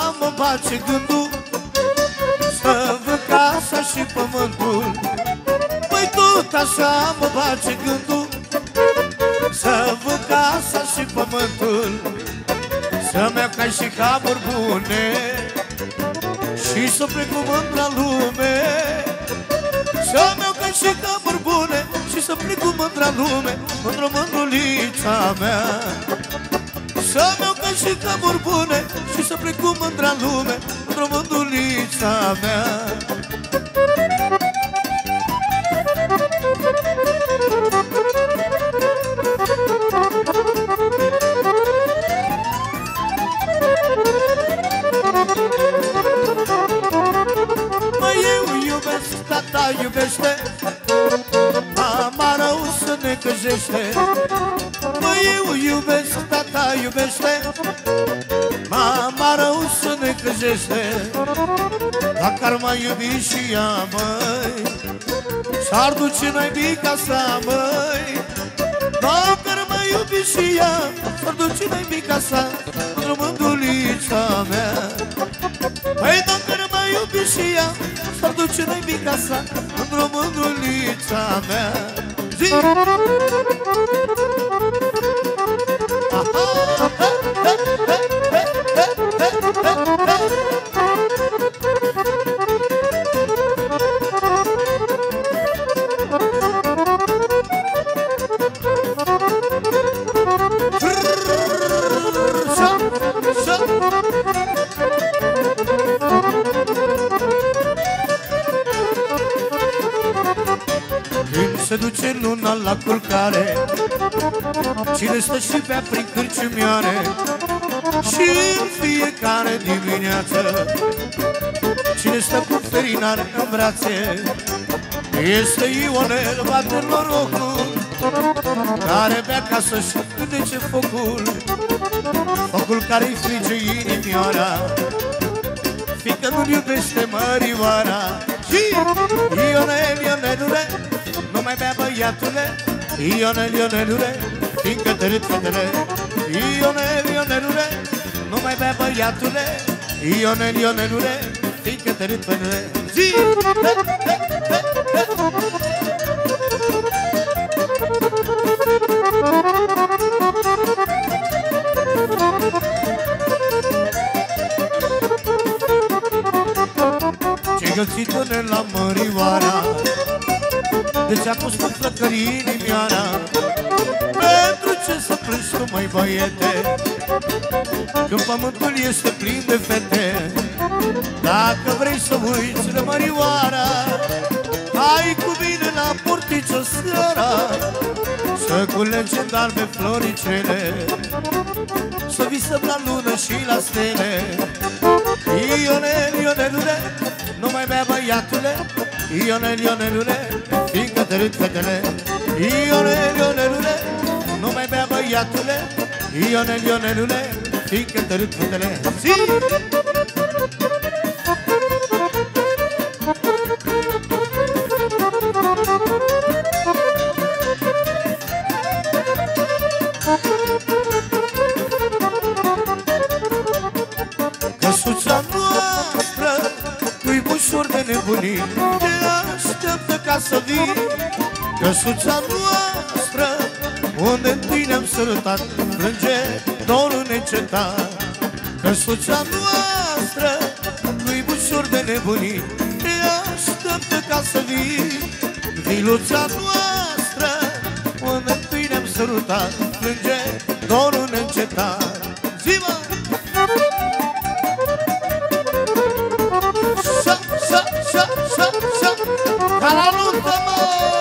așa mă face gândul să văd casa și pământul. Păi tot așa mă face gândul să văd casa și pământul. Să-mi iau ca și hamuri bune și să plec cu mândra lume. Să-mi iau ca și hamuri bune și să plec cu mândra lume, mândră mândrulița mea. Să-mi iau ca și hamuri bune și să plec cu mândra lume, mândră mândrulița mea. Tata iubește, mama rău să ne căjește. Mă, eu iubesc, tata iubește, mama rău să ne căjește. Dacă ar mai iubi și ea, măi, s-ar duce naibii casa, măi. Dacă ar mai iubi și ea, s-ar duce naibii casa, într-o mândulița mea. Păi dacă ar mai iubi și ea, s-ar duce naibii casa, într-o mândulița mea. Zi! Se duce luna la culcare, cine stă și bea prin cârciumioare, și în fiecare dimineață cine stă cu ferinare în brațe este Ionel, bate norocul, care bea ca să-și îndece focul. Focul care-i frige inimioara, fiindcă nu-l iubește mărioara. Și Ionel, Ionelule, nu mai bea băiatule, Ionel, Ionelule, fiindcă te râd fetele. Ionel, Ionelule, nu mai bea băiatule, Ionel, Ionelule, fiindcă te râd fetele. Zi! Ce gălțit-o-ne la mărioara, de ți-a pus cu flăcării inimioara. Pentru ce să plângi tu, măi băiete, când pământul este plin de fete? Dacă vrei să uiți de mărioara, hai cu mine la portiță seara, să culegem darbe floricele, să visăm la lună și la stele. Ionel, Ionelule, nu mai bea băiatule, Ionel, Ionelule, fiindcă te râd fetele. Ionel, Ionelule, nu mai bea băiatule, Ionel, Ionelule, fiindcă te râd fetele. Zi! Căsuța noastră nu-i ușor de nebunii, te așteaptă ca să vii. Căsuța noastră, unde întâi ne-am sărutat, plânge dorul neîncetat. Căsuța noastră nu-i ușor de nebunii, te așteaptă ca să vii. Viluța noastră, unde întâi ne-am sărutat, plânge dorul neîncetat. Zi-mă! Ca la nuntă, mă!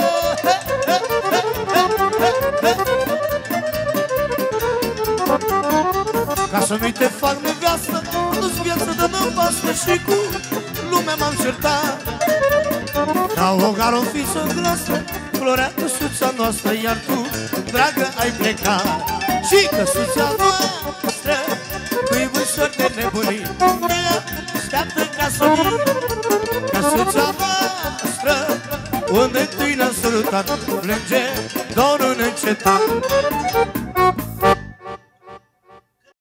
Ca să nu-i te fac nevastă, nu-ți viață de nevastă, și cu lumea m-am certat. Ca o garofiță glasă florea căsuța noastră, iar tu, dragă, ai plecat. Și căsuța noastră nu-i ușor de nebunii, te așteaptă ca să vii. Căsuța noastră, unde tu-i ne-am sărutat, plânge dorul neîncetat.